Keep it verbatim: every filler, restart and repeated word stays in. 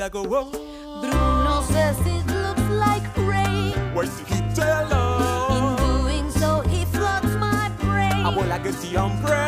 I go, whoa. Bruno says it looks like rain. Where's the heat alone? In doing so, he floods my brain. I will like a tea umbrella.